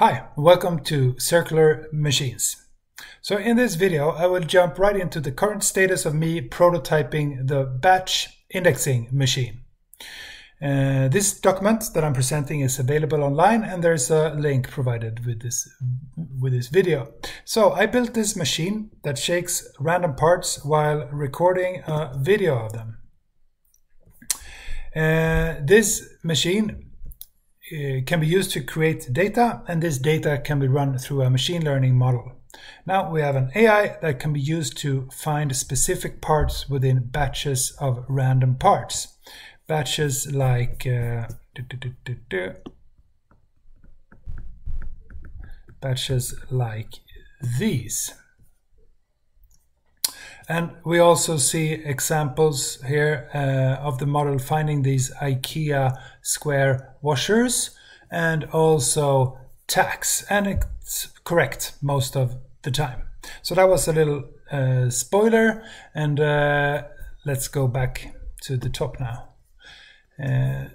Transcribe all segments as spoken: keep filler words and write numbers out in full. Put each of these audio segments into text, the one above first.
Hi, welcome to Circular Machines. So in this video I will jump right into the current status of me prototyping the batch indexing machine. Uh, this document that I'm presenting is available online, and there's a link provided with this with this video. So I built this machine that shakes random parts while recording a video of them. Uh, this machine uh, can be used to create data, and this data can be run through a machine learning model. Now we have an A I that can be used to find specific parts within batches of random parts. Batches like uh, do, do, do, do, do. batches like these. And we also see examples here uh, of the model finding these IKEA square washers and also tacks, and it's correct most of the time. So that was a little uh, spoiler, and uh, let's go back to the top now. Uh,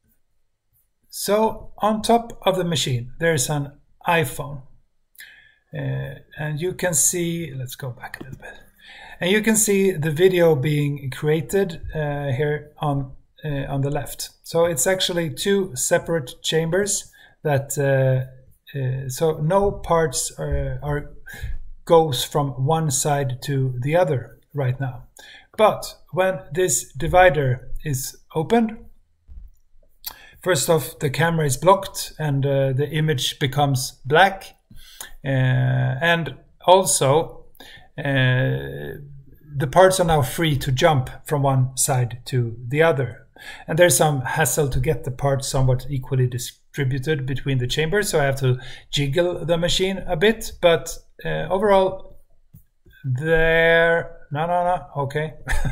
so on top of the machine there's an iPhone, uh, and you can see, let's go back a little bit, and you can see the video being created uh, here on uh, on the left. So it's actually two separate chambers that uh, uh, so no parts are, are goes from one side to the other right now. But when this divider is opened, first off, the camera is blocked and uh, the image becomes black, uh, and also uh, the parts are now free to jump from one side to the other. And there's some hassle to get the parts somewhat equally distributed between the chambers, so I have to jiggle the machine a bit, but uh, overall there, no, no, no, okay.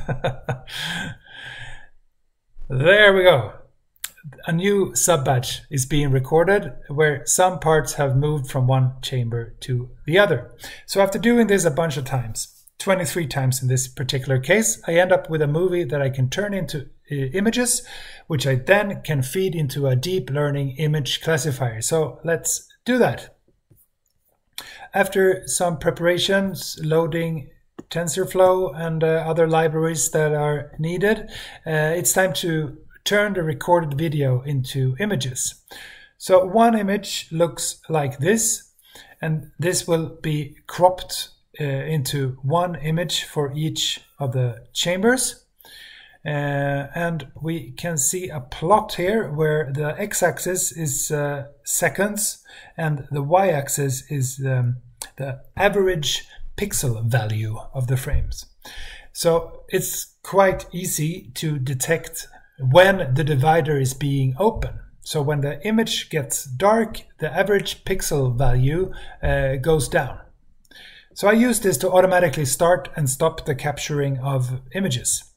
There we go. A new sub-batch is being recorded where some parts have moved from one chamber to the other. So after doing this a bunch of times, twenty-three times in this particular case, I end up with a movie that I can turn into uh, images, which I then can feed into a deep learning image classifier. So let's do that. After some preparations, loading TensorFlow and uh, other libraries that are needed, uh, it's time to turn the recorded video into images. So one image looks like this, and this will be cropped uh, into one image for each of the chambers. Uh, and we can see a plot here where the x-axis is uh, seconds and the y-axis is um, the average pixel value of the frames. So it's quite easy to detect when the divider is being open. So when the image gets dark, the average pixel value uh, goes down. So I use this to automatically start and stop the capturing of images.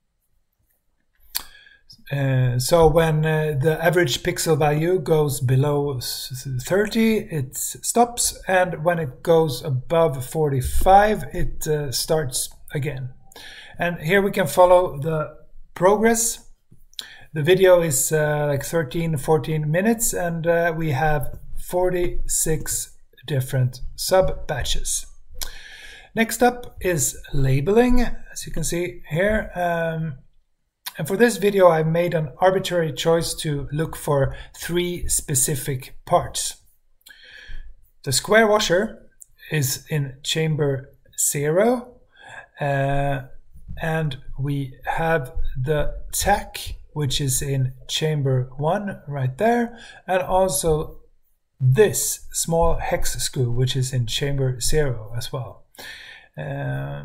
Uh, so when uh, the average pixel value goes below thirty, it stops, and when it goes above forty-five, it uh, starts again. And here we can follow the progress. The video is uh, like thirteen, fourteen minutes, and uh, we have forty-six different sub-batches. Next up is labeling, as you can see here. Um, and for this video, I made an arbitrary choice to look for three specific parts. The square washer is in chamber zero, uh, and we have the tack, which is in chamber one right there, and also this small hex screw, which is in chamber zero as well. Uh,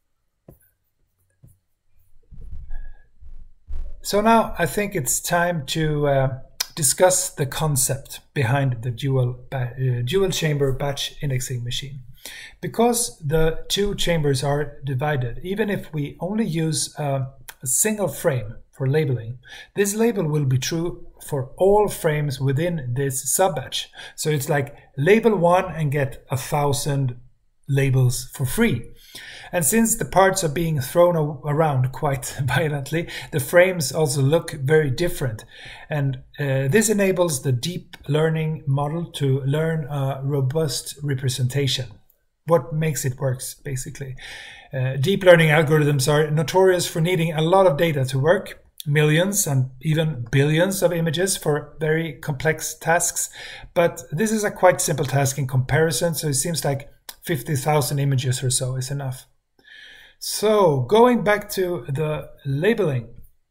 so now I think it's time to uh, discuss the concept behind the dual, uh, dual chamber batch indexing machine. Because the two chambers are divided, even if we only use uh, a single frame for labeling, this label will be true for all frames within this sub-batch. So it's like label one and get a thousand labels for free. And since the parts are being thrown around quite violently, the frames also look very different. And uh, this enables the deep learning model to learn a robust representation. What makes it work, basically. Uh, deep learning algorithms are notorious for needing a lot of data to work, millions and even billions of images for very complex tasks. But this is a quite simple task in comparison, so it seems like fifty thousand images or so is enough. So going back to the labeling,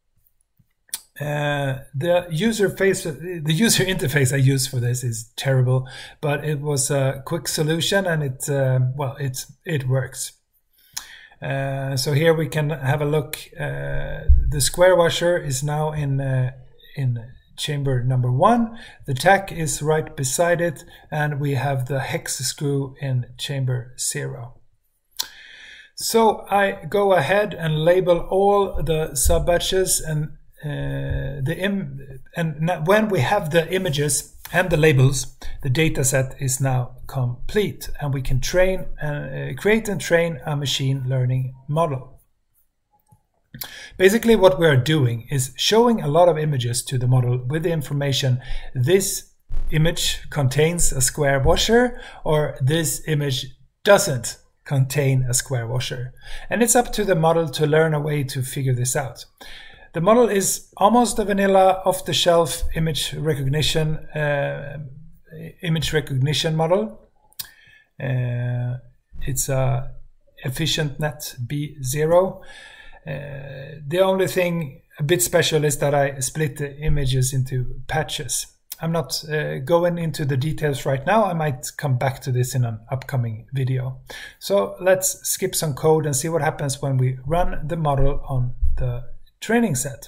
uh, the user face, the user interface I use for this is terrible, but it was a quick solution, and it uh, well, it it works. Uh, so here we can have a look. Uh, the square washer is now in uh, in chamber number one. The tack is right beside it, and we have the hex screw in chamber zero. So I go ahead and label all the sub batches, and uh, the im and when we have the images and the labels, the data set is now complete, and we can train uh, create and train a machine learning model. Basically what we are doing is showing a lot of images to the model with the information: this image contains a square washer, or this image doesn't contain a square washer. And it's up to the model to learn a way to figure this out. The model is almost a vanilla off-the-shelf image recognition uh, image recognition model. Uh, it's a EfficientNet B zero. Uh, the only thing a bit special is that I split the images into patches. I'm not uh, going into the details right now. I might come back to this in an upcoming video. So let's skip some code and see what happens when we run the model on the training set.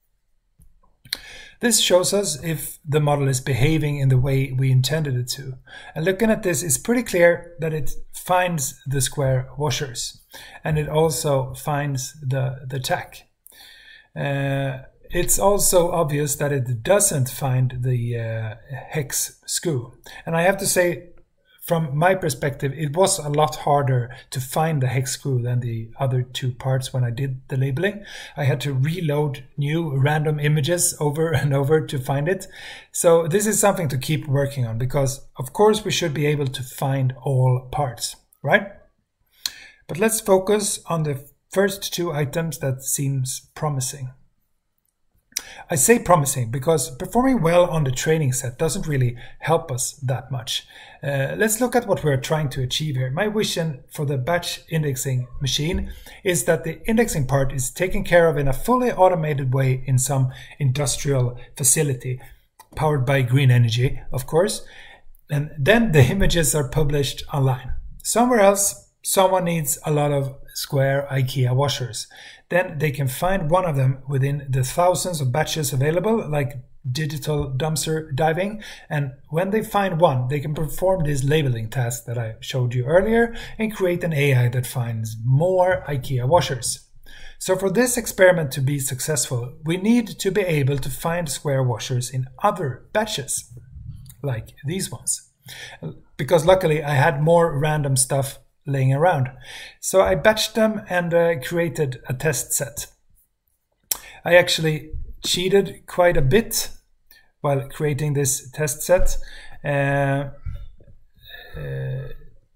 This shows us if the model is behaving in the way we intended it to. And looking at this, it's pretty clear that it finds the square washers, and it also finds the, the tack. Uh, it's also obvious that it doesn't find the uh, hex screw. And I have to say, from my perspective, it was a lot harder to find the hex screw than the other two parts when I did the labeling. I had to reload new random images over and over to find it. So this is something to keep working on, because of course we should be able to find all parts, right? But let's focus on the first two items that seems promising. I say promising because performing well on the training set doesn't really help us that much. Uh, let's look at what we're trying to achieve here. My vision for the batch indexing machine is that the indexing part is taken care of in a fully automated way in some industrial facility, powered by green energy, of course. And then the images are published online. Somewhere else, someone needs a lot of square IKEA washers. Then they can find one of them within the thousands of batches available, like digital dumpster diving. And when they find one, they can perform this labeling task that I showed you earlier and create an A I that finds more IKEA washers. So for this experiment to be successful, we need to be able to find square washers in other batches, like these ones. Because luckily I had more random stuff laying around. So I batched them and uh, created a test set. I actually cheated quite a bit while creating this test set. Uh, uh,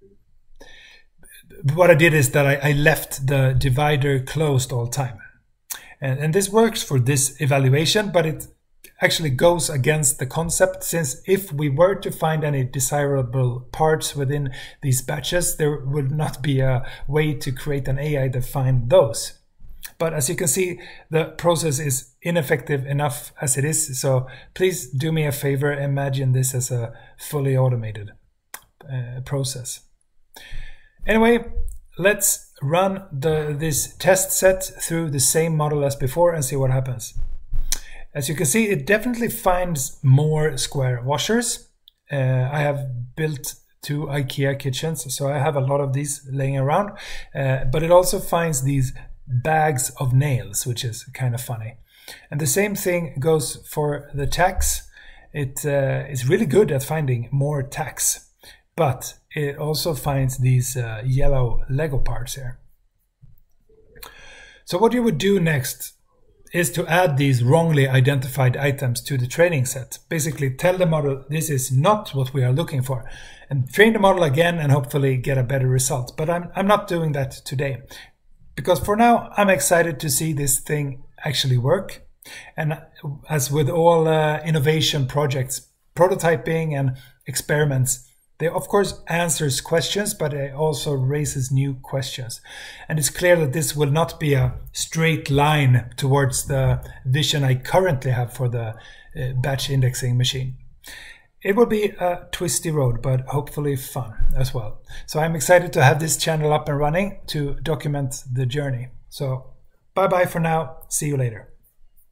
what I did is that I, I left the divider closed all the time. And, and this works for this evaluation, but it actually goes against the concept, since if we were to find any desirable parts within these batches, there would not be a way to create an A I that find those. But as you can see, the process is ineffective enough as it is, so please do me a favor, imagine this as a fully automated uh, process. Anyway, let's run the, this test set through the same model as before and see what happens. As you can see, it definitely finds more square washers. Uh, I have built two IKEA kitchens, so I have a lot of these laying around. Uh, but it also finds these bags of nails, which is kind of funny. And the same thing goes for the tacks. It uh, is really good at finding more tacks, but it also finds these uh, yellow Lego parts here. So what you would do next is to add these wrongly identified items to the training set. Basically tell the model this is not what we are looking for, and train the model again and hopefully get a better result. But I'm, I'm not doing that today, because for now I'm excited to see this thing actually work. And as with all uh, innovation projects, prototyping and experiments, they of course answers questions, but it also raises new questions. And it's clear that this will not be a straight line towards the vision I currently have for the uh, batch indexing machine. It will be a twisty road, but hopefully fun as well. So I'm excited to have this channel up and running to document the journey. So bye bye for now. See you later.